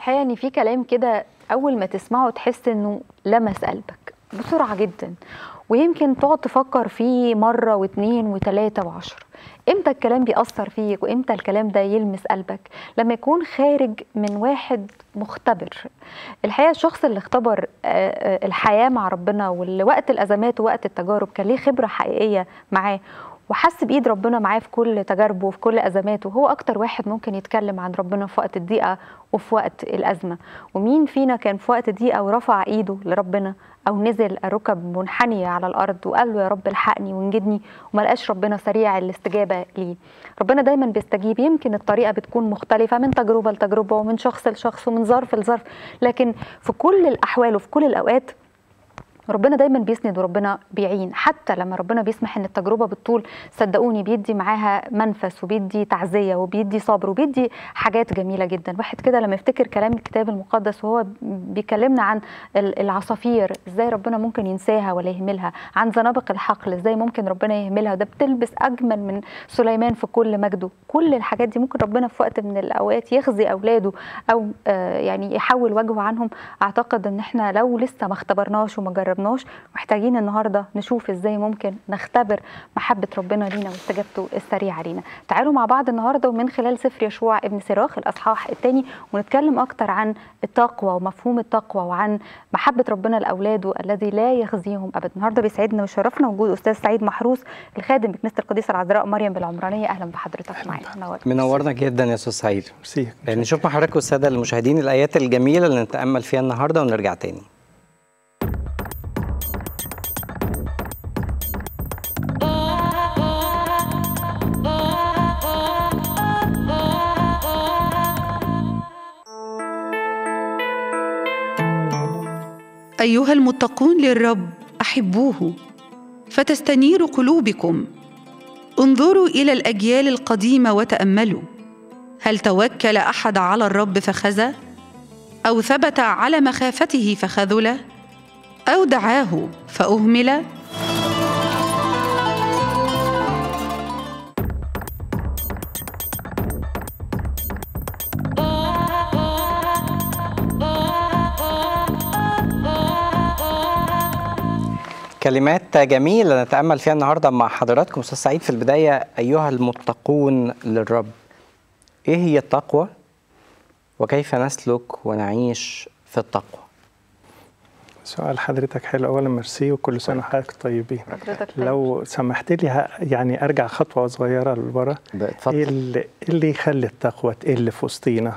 الحقيقة ان في كلام كده اول ما تسمعه تحس انه لمس قلبك بسرعة جدا، ويمكن تقعد تفكر فيه مرة واثنين وثلاثة وعشرة. امتى الكلام بيأثر فيك وامتى الكلام ده يلمس قلبك؟ لما يكون خارج من واحد مختبر. الحقيقة الشخص اللي اختبر الحياة مع ربنا، ووقت الأزمات ووقت التجارب كان ليه خبرة حقيقية معاه، وحس بإيد ربنا معاه في كل تجاربه وفي كل أزماته، هو أكتر واحد ممكن يتكلم عن ربنا في وقت الضيقة وفي وقت الأزمة. ومين فينا كان في وقت الضيقة ورفع إيده لربنا، أو نزل الركب منحنية على الأرض وقال له يا رب الحقني وانجدني، وما لقاش ربنا سريع الاستجابة ليه؟ ربنا دايما بيستجيب، يمكن الطريقة بتكون مختلفة من تجربة لتجربة ومن شخص لشخص ومن ظرف لظرف، لكن في كل الأحوال وفي كل الأوقات ربنا دايما بيسند وربنا بيعين. حتى لما ربنا بيسمح ان التجربه بالطول، صدقوني بيدي معاها منفس وبيدي تعزيه وبيدي صبر وبيدي حاجات جميله جدا. واحد كده لما يفتكر كلام الكتاب المقدس وهو بيكلمنا عن العصافير، ازاي ربنا ممكن ينساها ولا يهملها، عن زنابق الحقل ازاي ممكن ربنا يهملها، ده بتلبس اجمل من سليمان في كل مجده. كل الحاجات دي ممكن ربنا في وقت من الاوقات يخزي اولاده او يعني يحول وجهه عنهم. اعتقد ان احنا لو لسه ما اختبرناش وما جربناش، محتاجين النهارده نشوف ازاي ممكن نختبر محبه ربنا لينا واستجابته السريعه لينا. تعالوا مع بعض النهارده ومن خلال سفر يشوع ابن سراخ الاصحاح الثاني ونتكلم اكتر عن التقوى ومفهوم التقوى وعن محبه ربنا لاولاده الذي لا يخزيهم ابدا. النهارده بيسعدنا ويشرفنا وجود استاذ سعيد محروس، الخادم بكنيسه القديسه العذراء مريم بالعمرانيه. اهلا بحضرتك معانا. منورنا جدا يا استاذ سعيد. نشوف مع حضرتك والساده المشاهدين الايات الجميله اللي نتامل فيها النهارده ونرجع تاني. أيها المتقون للرب أحبوه فتستنير قلوبكم. انظروا إلى الأجيال القديمة وتأملوا، هل توكل أحد على الرب فخزى؟ أو ثبت على مخافته فخذل؟ أو دعاه فأهمل؟ كلمات جميلة نتأمل فيها النهاردة مع حضراتكم. أستاذ سعيد، في البداية أيها المتقون للرب، إيه هي التقوى وكيف نسلك ونعيش في التقوى؟ سؤال حضرتك حلو. أولا ميرسي وكل سنة وحضرتك طيبين. لو سمحت لي يعني أرجع خطوة صغيرة لورا. إيه اللي يخلي التقوى تقل في وسطينا؟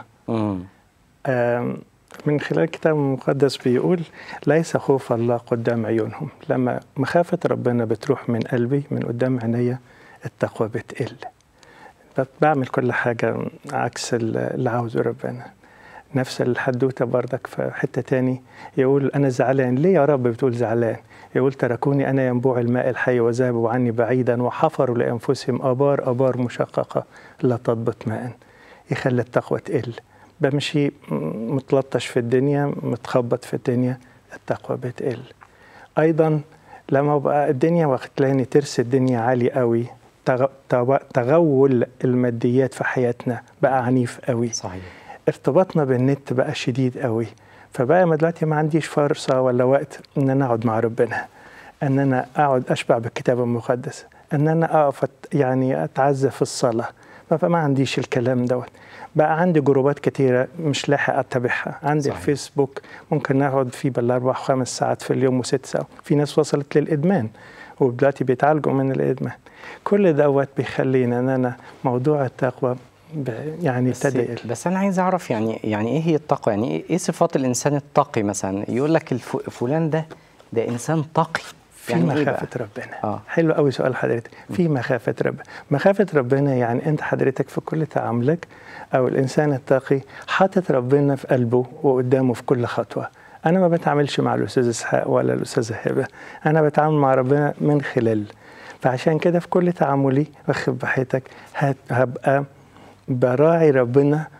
من خلال الكتاب المقدس بيقول ليس خوف الله قدام عيونهم. لما مخافة ربنا بتروح من قلبي من قدام عينيا التقوى بتقل، بعمل كل حاجة عكس اللي عاوزه ربنا. نفس الحدوتة بردك في حتة تاني يقول أنا زعلان. ليه يا رب بتقول زعلان؟ يقول تركوني أنا ينبوع الماء الحي وذهبوا عني بعيدا وحفروا لأنفسهم آبار مشققة لا تضبط ماء. يخلي التقوى تقل. بمشي متلطش في الدنيا، متخبط في الدنيا، التقوى بتقل. أيضا لما بقى الدنيا واخدلاني ترس الدنيا عالي قوي، تغول الماديات في حياتنا بقى عنيف قوي. صحيح. ارتباطنا بالنت بقى شديد قوي، فبقى ما دلوقتي ما عنديش فرصة ولا وقت ان انا اقعد مع ربنا، ان انا اقعد اشبع بالكتاب المقدس، ان انا اقف يعني اتعزى في الصلاة. ما عنديش الكلام دوت. بقى عندي جروبات كتيرة مش لاحق أتابعها. عندي صحيح. الفيسبوك ممكن نقعد فيه بال4 و5 ساعات في اليوم و6 ساعات. في ناس وصلت للإدمان ودلوقتي بيتعالجوا من الإدمان. كل دوت بيخلينا أن أنا موضوع التقوى يعني ابتدى. بس أنا عايز أعرف يعني إيه هي التقوى؟ يعني إيه صفات الإنسان التقي؟ مثلا يقول لك فلان ده إنسان تقي. في يعني مخافة ربنا. حلو قوي سؤال حضرتك. في مخافة ربنا. مخافة ربنا يعني أنت حضرتك في كل تعاملك أو الإنسان التقي حاطط ربنا في قلبه وقدامه في كل خطوة. أنا ما بتعاملش مع الأستاذ إسحاق ولا الأستاذة هبة، أنا بتعامل مع ربنا من خلال. فعشان كده في كل تعاملي واخد بحياتك هبقى براعي ربنا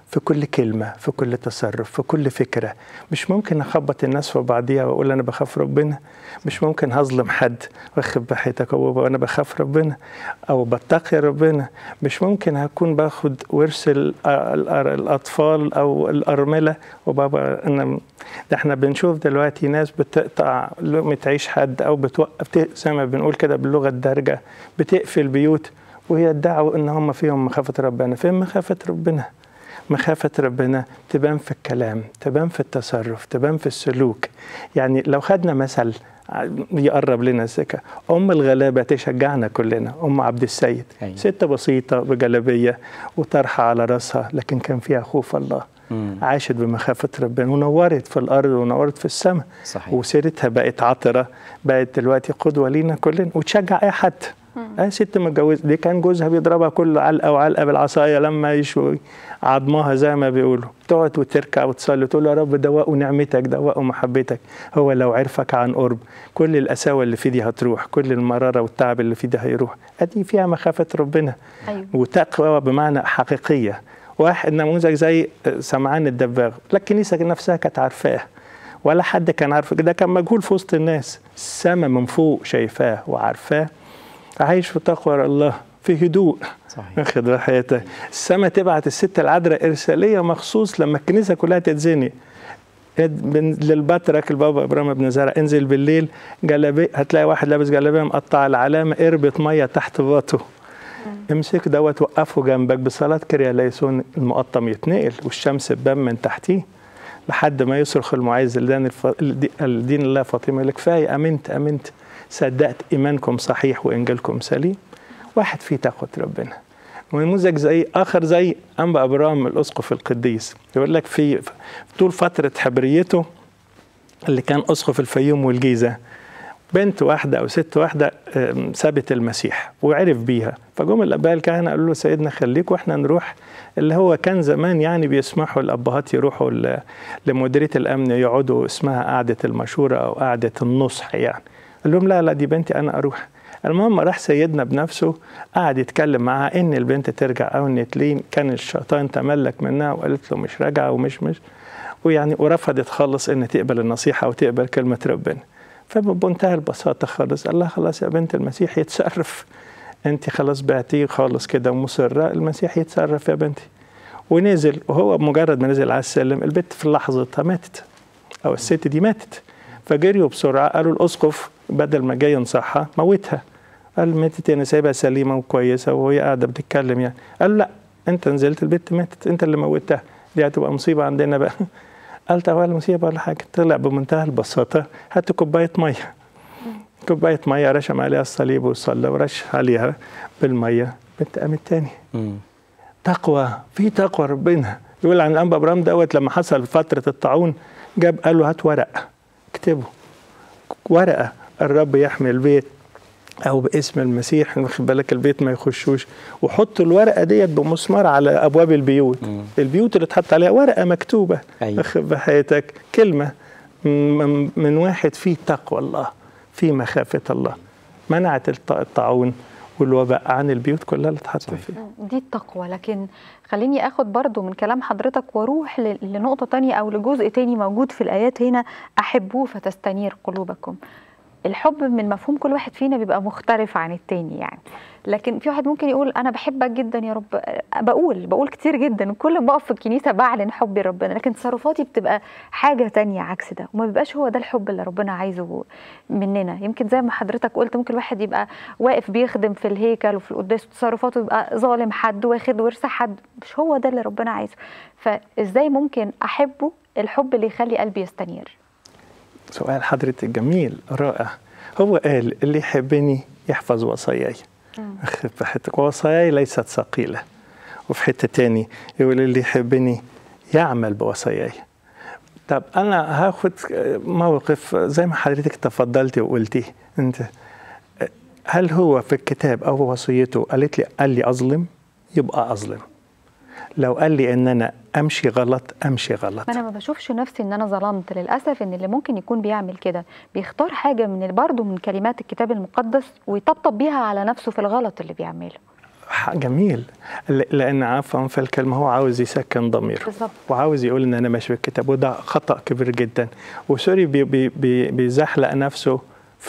في كل كلمة، في كل تصرف، في كل فكرة. مش ممكن أخبط الناس في بعضيها وأقول أنا بخاف ربنا. مش ممكن هظلم حد واخد بحيتك وأنا بخاف ربنا أو بتقي ربنا. مش ممكن هكون باخد ورث الأطفال أو الأرملة وبابا ده احنا بنشوف دلوقتي ناس بتقطع لقمة عيش حد أو بتوقف، زي ما بنقول كده باللغة الدارجة، بتقفل بيوت وهي ادعوا ان هم فيهم مخافة ربنا. فين مخافة ربنا؟ مخافة ربنا تبان في الكلام، تبان في التصرف، تبان في السلوك. يعني لو خدنا مثل يقرب لنا السكة، أم الغلابة تشجعنا كلنا، أم عبد السيد. ست بسيطة بجلبية وطرحة على رأسها، لكن كان فيها خوف الله. عاشت بمخافة ربنا ونورت في الأرض ونورت في السماء. وسيرتها بقت عطرة، بقت دلوقتي قدوة لينا كلنا وتشجع أي حد. ست متجوزة دي كان جوزها بيضربها كل علقة وعلقة بالعصاية لما يشوي عظمها زي ما بيقولوا، تقعد وتركع وتصلي تقول يا رب دوقوا نعمتك، دوقوا محبتك. هو لو عرفك عن قرب كل القساوة اللي في دي هتروح، كل المرارة والتعب اللي في دي هيروح. ادي فيها مخافة ربنا. وتقوى بمعنى حقيقية. واحد نموذج زي سمعان الدباغ، لا الكنيسة نفسها كانت عارفاه ولا حد كان عارفه، ده كان مجهول في وسط الناس. السما من فوق شايفاه وعارفاه، عايش في تقوى الله في هدوء. واخد راحته. السما تبعت الست العذراء إرسالية مخصوص لما الكنيسة كلها تتزني للبطرك البابا إبراهيم بن زرع، انزل بالليل جلابيه، هتلاقي واحد لابس جلابيه مقطع العلامة اربط مية تحت باطه، امسك دوت وقفه جنبك بصلاة كريا ليسون، المقطم يتنقل والشمس تبان من تحتيه لحد ما يصرخ المعز الدين الله فاطمة لك كفاية، امنت صدقت ايمانكم صحيح وانجيلكم سليم. واحد فيه تقوى ربنا. ونموذج زي اخر زي انبا ابرام الاسقف القديس، يقول لك في طول فتره حبريته اللي كان اسقف الفيوم والجيزه، بنت واحده او ست واحده سابت المسيح وعرف بيها، فجم الاباء الكهنه قالوا له سيدنا خليك واحنا نروح، اللي هو كان زمان يعني بيسمحوا الابهات يروحوا لمديريه الامن يقعدوا، اسمها قعده المشوره او قعده النصح يعني. قال لهم لا دي بنتي انا اروح. المهم راح سيدنا بنفسه قعد يتكلم معها ان البنت ترجع او ان تلين، كان الشيطان تملك منها وقالت له مش راجعه ومش ويعني ورفضت خالص ان تقبل النصيحه وتقبل كلمه ربنا. فبمنتهى البساطه خالص قال لها خلاص يا بنت المسيح يتصرف، انت خلاص بعتيه خالص كده ومصره، المسيح يتصرف يا بنتي. ونزل، وهو بمجرد ما نزل على السلم البنت في لحظتها ماتت، او الست دي ماتت. فجريوا بسرعه قالوا الاسقف بدل ما جاي ينصحها موتها. قال ماتت انا سايبها سليمه وكويسه وهي قاعده بتتكلم يعني. قال لا انت نزلت البنت ماتت، انت اللي موتها، دي هتبقى مصيبه عندنا بقى. قال طب ولا مصيبه ولا حاجه، طلع بمنتهى البساطه هات كوبايه ميه، كوبايه ميه رشم عليها الصليب وصلى ورش عليها بالميه، بنت قامت تاني. تقوى، في تقوى ربنا. يقول عن الانبا ابراهيم دوت لما حصل فتره الطاعون جاب قال له هات ورق اكتبه، ورقه الرب يحمي البيت او باسم المسيح، واخد بالك البيت ما يخشوش، وحط الورقه ديت بمسمار على ابواب البيوت. البيوت اللي اتحط عليها ورقه مكتوبه واخد بحياتك كلمه من واحد فيه تقوى الله، فيه مخافه الله، منعت الطاعون والوباء عن البيوت كلها اللي اتحط فيها. دي التقوى. لكن خليني اخد برضو من كلام حضرتك واروح لنقطه تانية او لجزء تاني موجود في الايات هنا، احبوه فتستنير قلوبكم. الحب من مفهوم كل واحد فينا بيبقى مختلف عن التاني يعني. لكن في واحد ممكن يقول انا بحبك جدا يا رب، بقول كتير جدا، كل ما اقف في الكنيسه بعلن حبي لربنا، لكن تصرفاتي بتبقى حاجه تانية عكس ده، وما بيبقاش هو ده الحب اللي ربنا عايزه مننا. يمكن زي ما حضرتك قلت ممكن الواحد يبقى واقف بيخدم في الهيكل وفي القداس وتصرفاته يبقى ظالم حد واخد ورث حد، مش هو ده اللي ربنا عايزه. فازاي ممكن احبه الحب اللي يخلي قلبي يستنير؟ سؤال حضرتك جميل رائع. هو قال اللي يحبني يحفظ وصاياي، وصاياي ليست ثقيلة. وفي حتة تاني يقول اللي يحبني يعمل بوصاياي. طب أنا هاخد موقف زي ما حضرتك تفضلتي وقلتي أنت، هل هو في الكتاب أو وصيته قال لي أظلم؟ يبقى أظلم. لو قال لي ان انا امشي غلط امشي غلط. انا ما بشوفش نفسي ان انا ظلمت. للاسف ان اللي ممكن يكون بيعمل كده بيختار حاجه من برضه من كلمات الكتاب المقدس ويطبطب بيها على نفسه في الغلط اللي بيعمله. جميل، لان عفوا في الكلمه هو عاوز يسكن ضميره بالظبط. وعاوز يقول ان انا ماشي بالكتاب، وده خطا كبير جدا. وسوري بيزحلق نفسه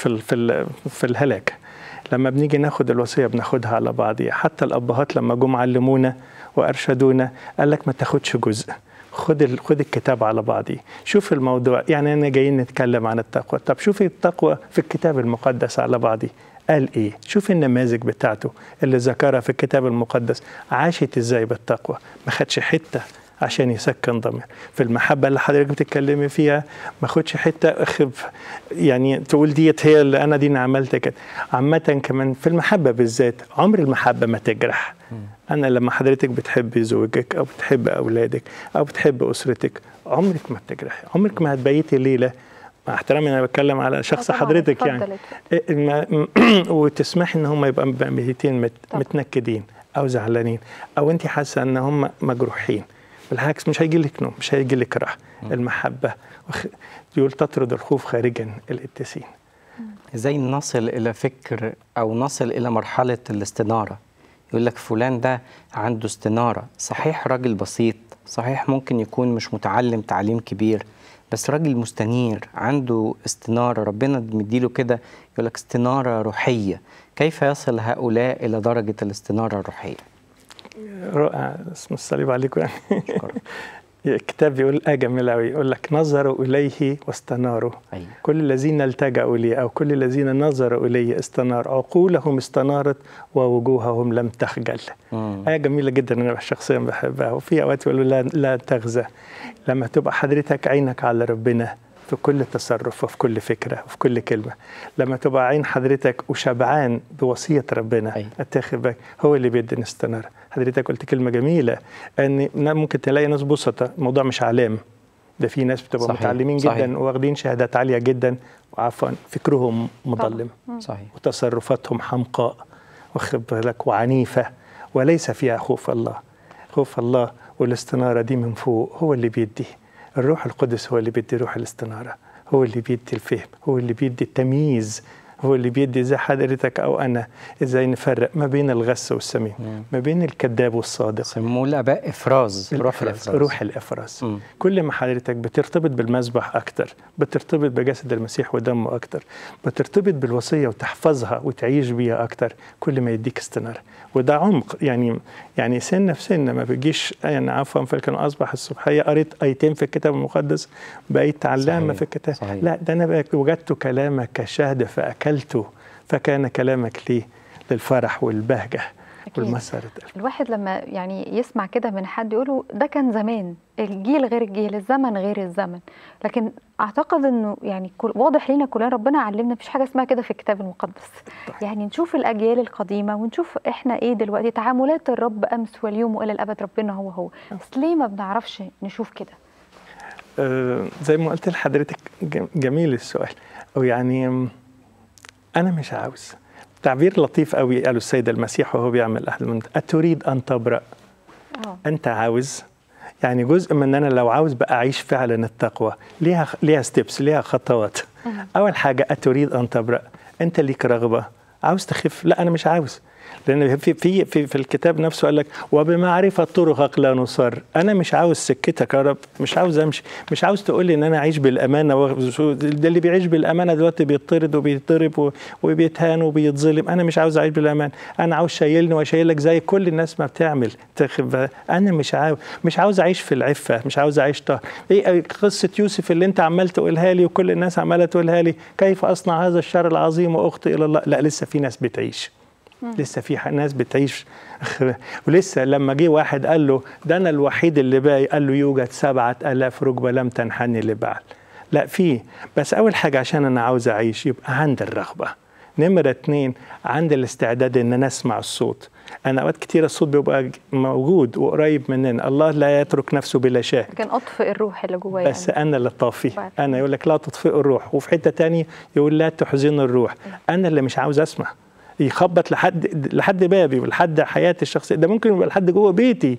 في الهلاك. لما بنيجي ناخد الوصيه بناخدها على بعضيها. حتى الابهات لما جم علمونا وارشدونا قال لك ما تاخدش جزء، خد الكتاب على بعضيه. شوف الموضوع، يعني انا جايين نتكلم عن التقوى، طب شوف التقوى في الكتاب المقدس على بعضيه قال ايه، شوف النماذج بتاعته اللي ذكرها في الكتاب المقدس عاشت ازاي بالتقوى، ما خدش حته عشان يسكن ضمير. في المحبه اللي حضرتك بتتكلمي فيها ما خدش حته يعني تقول ديت هي اللي انا دي عملت كده. عامه كمان في المحبه بالذات عمر المحبه ما تجرح. انا لما حضرتك بتحبي زوجك او بتحب اولادك او بتحب اسرتك عمرك ما بتجرحي، عمرك ما هتبيتي ليله، مع احترامي انا بتكلم على شخص حضرتك يعني وتسمحي ان هم يبقى ميتين متنكدين او زعلانين او انت حاسه ان هم مجروحين. بالعكس مش هيجي لك نوم، مش هيجي لك راحه. المحبه يقول تطرد الخوف خارجا الاتسين. ازاي نصل الى فكر او نصل الى مرحله الاستناره؟ يقول لك فلان ده عنده استناره، صحيح راجل بسيط، صحيح ممكن يكون مش متعلم تعليم كبير، بس راجل مستنير عنده استناره، ربنا مديله كده. يقول لك استناره روحيه. كيف يصل هؤلاء الى درجه الاستناره الروحيه؟ رائع، اسم الصليب عليكم يعني. الكتاب بيقول جميل قوي، يقول لك نظروا اليه واستناروا. أيوة. كل الذين التجأوا لي او كل الذين نظروا الي استنار، عقولهم استنارت ووجوههم لم تخجل. آية جميلة جدا انا شخصيا بحبها. وفي اوقات يقولوا لا تغزى. لما تبقى حضرتك عينك على ربنا في كل تصرف وفي كل فكرة وفي كل كلمة، لما تبقى عين حضرتك وشبعان بوصية ربنا اتاخد بالك، هو اللي بيدي استنار. حضرتك قلت كلمة جميلة ان ممكن تلاقي ناس بسطة، الموضوع مش علام، ده في ناس بتبقى متعلمين جدا واخدين شهادات عالية جدا وعفوا فكرهم مظلم صحيح وتصرفاتهم حمقاء واخد بالك وعنيفة وليس فيها خوف الله. خوف الله والاستنارة دي من فوق هو اللي بيدي. الروح القدس هو اللي بيدي روح الاستنارة، هو اللي بيدي الفهم، هو اللي بيدي التمييز، هو اللي بيدي زي حضرتك أو أنا إزاي نفرق ما بين الغث والسمين، ما بين الكذاب والصادق. سموه الآباء إفراز، روح الإفراز. كل ما حضرتك بترتبط بالمذبح أكتر، بترتبط بجسد المسيح ودمه أكتر، بترتبط بالوصية وتحفظها وتعيش بيها أكتر، كل ما يديك استنارة. وده عمق يعني سنة في سنة، ما بيجيش يعني عفوا فلكن أصبح الصبحية قريت آيتين في الكتاب المقدس بقيت علامة في الكتاب. صحيح. لا ده أنا وجدت كلامك كشهد فأكلته فكان كلامك لي للفرح والبهجة والمسرة. الواحد لما يعني يسمع كده من حد يقوله ده كان زمان، الجيل غير الجيل، الزمن غير الزمن، لكن اعتقد انه يعني واضح لينا كلنا ربنا علمنا مفيش حاجه اسمها كده في الكتاب المقدس. يعني نشوف الاجيال القديمه ونشوف احنا ايه دلوقتي، تعاملات الرب امس واليوم والى الابد ربنا هو بس ليه ما بنعرفش نشوف كده؟ زي ما قلت لحضرتك جميل السؤال. او يعني انا مش عاوز، تعبير لطيف قوي قاله السيد المسيح وهو بيعمل أتريد أن تبرأ؟ أنت عاوز؟ يعني جزء من أنا لو عاوز بقى أعيش فعلا التقوى ليها ستيبس، ليها خطوات. أول حاجة أتريد أن تبرأ، أنت ليك رغبة عاوز تخف؟ لا أنا مش عاوز، لأن في الكتاب نفسه قال لك وبمعرفة طرقك لا نصر. أنا مش عاوز سكتك يا رب، مش عاوز أمشي، مش عاوز تقول لي إن أنا أعيش بالأمانة. ده اللي بيعيش بالأمانة دلوقتي بيطرد وبيضرب وبيتهان وبيتظلم. أنا مش عاوز أعيش بالأمانة، أنا عاوز شايلني وشايلك زي كل الناس ما بتعمل. أنا مش عاوز أعيش في العفة، مش عاوز أعيش طهر. إيه قصة يوسف اللي أنت عمال تقولها لي وكل الناس عمالة تقولها لي، كيف أصنع هذا الشر العظيم وأخطئ إلى الله؟ لا لسه في ناس بتعيش، لسه في ناس بتعيش. ولسه لما جه واحد قال له ده أنا الوحيد اللي باقي، قال له يوجد 7000 ركبة لم تنحني لبعل. لا في، بس أول حاجة عشان أنا عاوز أعيش يبقى عند الرغبة. نمرة 2 عند الاستعداد إن أنا أسمع الصوت. أنا أوقات كتير الصوت بيبقى موجود وقريب مننا، الله لا يترك نفسه بلا شاهد. كان أطفئ الروح اللي جوايا، بس أنا اللي طافي. أنا يقول لك لا تطفئ الروح، وفي حتة تانية يقول لا تحزن الروح. أنا اللي مش عاوز أسمع، يخبط لحد بابي ولحد حياتي الشخصية. ده ممكن يبقى لحد جوه بيتي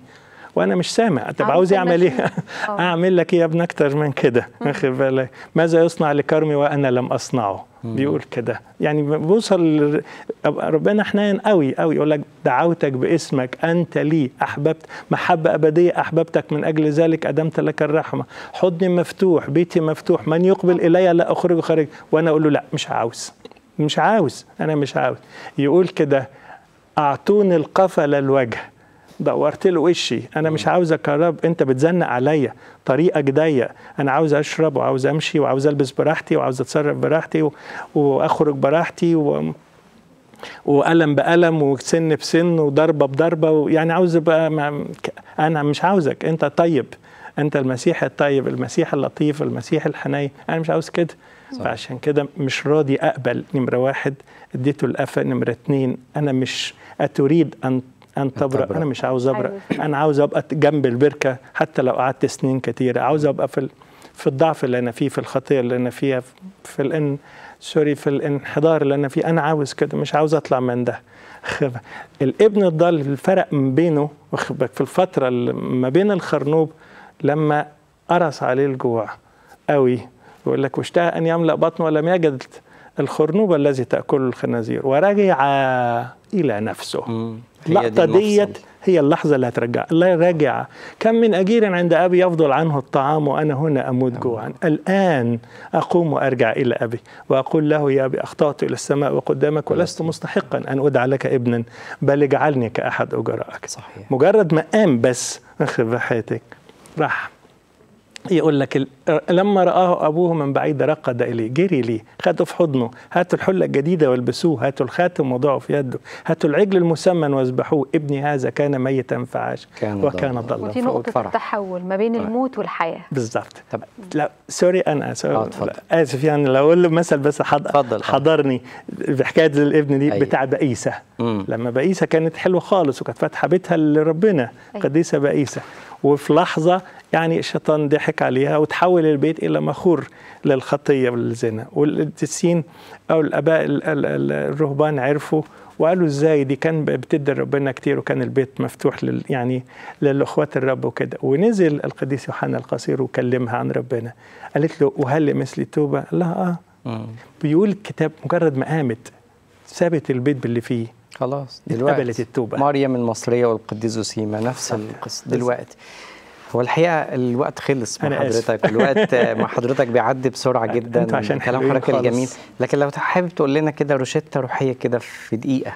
وانا مش سامع. طب عاوز عاوز يعمل ايه؟ المشي. اعمل لك ايه يا ابن اكتر من كده؟ واخد بالك؟ ماذا يصنع لكرمي وانا لم اصنعه؟ بيقول كده. يعني بوصل ربنا حنين قوي قوي، يقول لك دعوتك باسمك انت لي احببت، محبه ابديه احببتك، من اجل ذلك ادمت لك الرحمه، حضني مفتوح، بيتي مفتوح، من يقبل الي لا اخرجه خارج. وانا اقول له لا مش عاوز، مش عاوز، انا مش عاوز. يقول كده اعطوني القفل الوجه، دورت له وشي، انا مش عاوزك يا رب، انت بتزنق عليا، طريقك ضيق، انا عاوز اشرب وعاوز امشي وعاوز البس براحتي وعاوز اتصرف براحتي واخرج براحتي وقلم بقلم وسن بسن وضربه بضربه، يعني عاوز بقى انا مش عاوزك، انت طيب، انت المسيح الطيب، المسيح اللطيف، المسيح الحنين، انا مش عاوز كده. فعشان كده مش راضي اقبل. نمره واحد اديته القفا. نمره اتنين انا مش اتريد ان تبرأ، انا مش عاوز ابرأ، انا عاوز ابقى جنب البركه حتى لو قعدت سنين كتيره، عاوز ابقى في الضعف اللي انا فيه، في الخطيه اللي انا فيها، في الانحدار اللي انا فيه، انا عاوز كده، مش عاوز اطلع من ده. الابن الضال الفرق من بينه في الفتره ما بين الخرنوب لما قرص عليه الجوع قوي، يقول لك واشتهى ان يملأ بطنه ولم يجد الخرنوب الذي تأكله الخنازير ورجع إلى نفسه. اللقطة ديت هي اللحظة اللي هترجع. الله راجع. كم من أجير عند أبي يفضل عنه الطعام وأنا هنا أموت جوعا، الآن أقوم وأرجع إلى أبي وأقول له يا أبي أخطأت إلى السماء وقدامك ولست مستحقا أن أدعى لك ابنا، بل اجعلني كأحد أجرائك. صحيح. مجرد ما قام بس أخذ حياتك راح يقول لك لما رآه أبوه من بعيد رقد إليه، جري ليه، خده في حضنه، هاتوا الحلة الجديدة والبسوه، هاتوا الخاتم وضعه في يده، هاتوا العجل المسمن واذبحوه، ابني هذا كان ميتا فعاش وكان ضلا. ودي نقطة التحول ما بين الموت والحياة. بالظبط. طب لا سوري أنا آسف يعني لو أقول له مثل بس حضرني بحكاية الابن دي بتاع بئيسة. لما بئيسة كانت حلوة خالص وكانت فاتحة بيتها لربنا، قديسة بئيسة، وفي لحظة يعني الشيطان ضحك عليها وتحول البيت إلى مخور للخطية والزنا، والقديسين أو الآباء الرهبان عرفوا وقالوا إزاي دي كان بتدي ربنا كتير وكان البيت مفتوح يعني للأخوات الرب وكده. ونزل القديس يوحنا القصير وكلمها عن ربنا، قالت له وهل مثلي توبة؟ لا بيقول الكتاب مجرد ما قامت سابت البيت باللي فيه خلاص دلوقتي قبلت التوبة. مريم المصرية والقديس زوسيما نفس القصة دلوقتي. هو الحقيقة الوقت خلص مع حضرتك، الوقت مع حضرتك بيعدي بسرعة جدا عشان كلام حضرتك الجميل، لكن لو حابب تقول لنا كده روشتة روحية كده في دقيقة.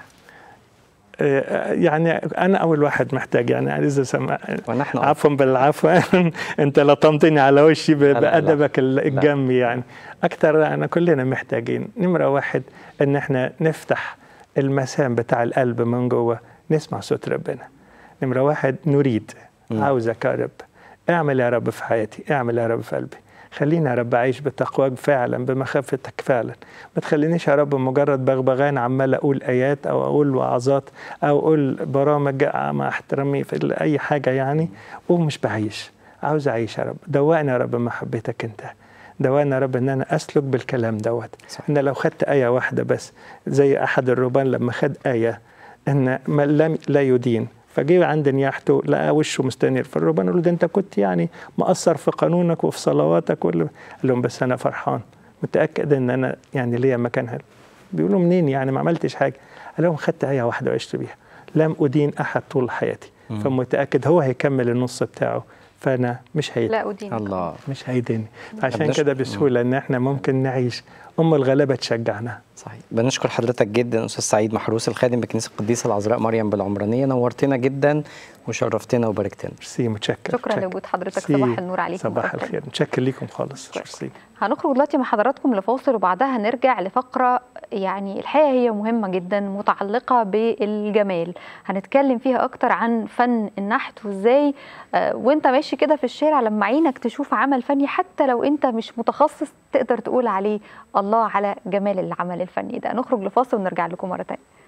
يعني أنا أول واحد محتاج، يعني إذا ونحن عفوا بالعفو أنت لطمتني على وشي بأدبك الجمي، يعني أكتر أنا كلنا محتاجين. نمرة واحد إن إحنا نفتح المسام بتاع القلب من جوه، نسمع صوت ربنا. نمرة واحد نريد، عاوزك يا رب، اعمل يا رب في حياتي، اعمل يا رب في قلبي، خليني يا رب أعيش بتقواك فعلا، بمخافتك فعلا، ما تخلينيش يا رب مجرد بغبغان عمال أقول آيات أو أقول وعظات أو أقول برامج مع احترامي في أي حاجة يعني ومش بعيش. عاوز أعيش يا رب، دوقني يا رب محبتك أنت، دوقني يا رب ان انا اسلك بالكلام دوت. ان لو خدت ايه واحده بس زي احد الرهبان لما خد ايه ان من لم لا يدين، فجي عند نياحته لقى وشه مستنير، فالرهبان قالوا ده انت كنت يعني مقصر في قانونك وفي صلواتك قال لهم بس انا فرحان متاكد ان انا يعني ليا مكان حلو. بيقولوا منين يعني ما عملتش حاجه؟ قال لهم خدت ايه واحده وعشت بيها، لم ادين احد طول حياتي، فمتاكد هو هيكمل النص بتاعه، فانا مش هيدين. لا أدين الله مش هيدين. عشان كده بسهوله ان احنا ممكن نعيش الغلابه تشجعنا. صحيح. بنشكر حضرتك جدا استاذ سعيد محروس الخادم بكنيسه القديسه العذراء مريم بالعمرانيه، نورتنا جدا وشرفتنا وباركتنا. ميرسي، متشكر. شكرا لوجود حضرتك. صباح النور عليكم. صباح الخير، متشكر ليكم خالص. ميرسي. هنخرج دلوقتي مع حضراتكم لفاصل وبعدها هنرجع لفقره يعني الحقيقه هي مهمه جدا متعلقه بالجمال، هنتكلم فيها اكتر عن فن النحت وازاي وانت ماشي كده في الشارع لما عينك تشوف عمل فني حتى لو انت مش متخصص تقدر تقول عليه الله على جمال العمل الفني ده. نخرج لفاصل ونرجع لكم مره ثانيه.